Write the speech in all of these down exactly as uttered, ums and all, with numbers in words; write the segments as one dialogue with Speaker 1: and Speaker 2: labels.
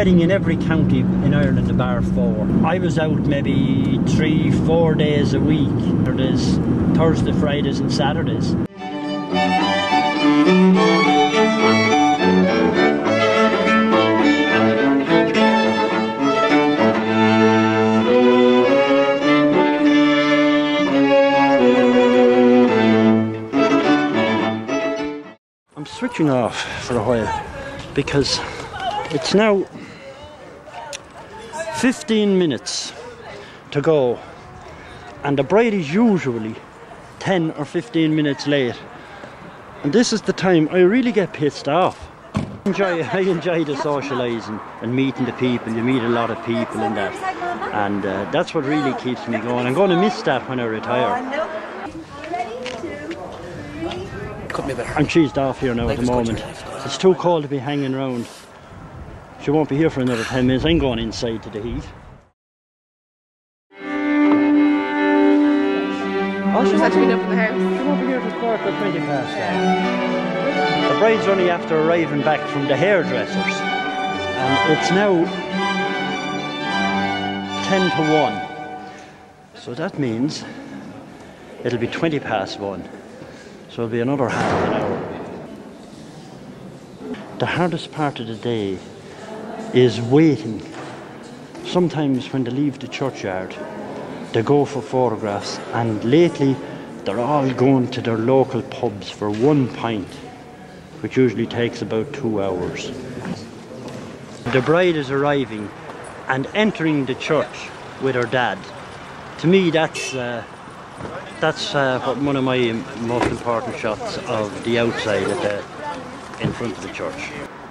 Speaker 1: wedding in every county in Ireland bar four. I was out maybe three, four days a week. There's Thursday, Fridays and Saturdays. I'm switching off for a while because it's now fifteen minutes to go and the bride is usually ten or fifteen minutes late, and this is the time I really get pissed off. I enjoy, I enjoy the socialising and meeting the people. You meet a lot of people in that, and uh, that's what really keeps me going. I'm going to miss that when I retire. I'm cheesed off here now at the moment. It's too cold to be hanging around. She won't be here for another ten minutes. I'm going inside to the heat. Oh, she won't be up in the house. She won't be here till quarter to twenty past that. The bride's only after arriving back from the hairdressers, and it's now ten to one. So that means it'll be twenty past one. So it'll be another half an hour. The hardest part of the day is waiting. Sometimes when they leave the churchyard, they go for photographs, and lately they're all going to their local pubs for one pint, which usually takes about two hours. The bride is arriving and entering the church with her dad. To me, that's uh, That's uh, what one of my most important shots of the outside at the, in front of the church.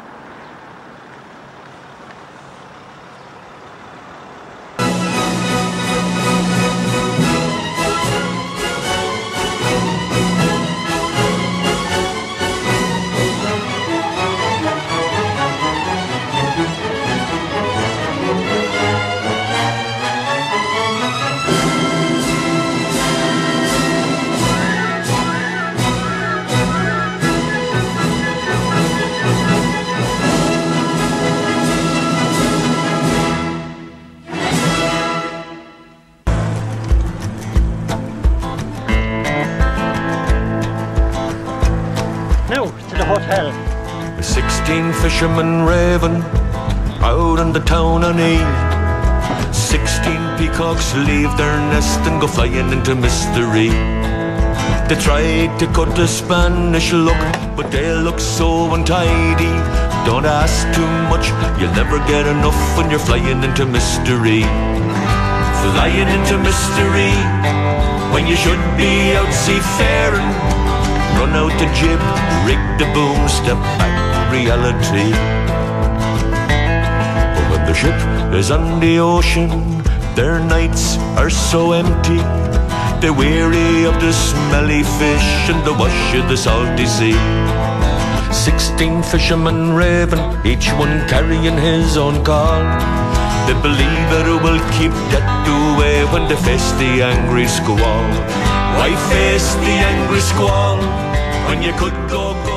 Speaker 1: Now to the hotel.
Speaker 2: Sixteen fishermen raving out in the town of Neath. Sixteen peacocks leave their nest and go flying into mystery. They tried to cut the Spanish look, but they look so untidy. Don't ask too much, you'll never get enough when you're flying into mystery. Flying into mystery when you should be out seafaring. Run out the jib, rig the boom, step back reality. But when the ship is on the ocean, their nights are so empty. They're weary of the smelly fish and the wash of the salty sea. Sixteen fishermen raving, each one carrying his own call. They believe that it will keep death away when they face the angry squall. Why face the angry squall when you could go, go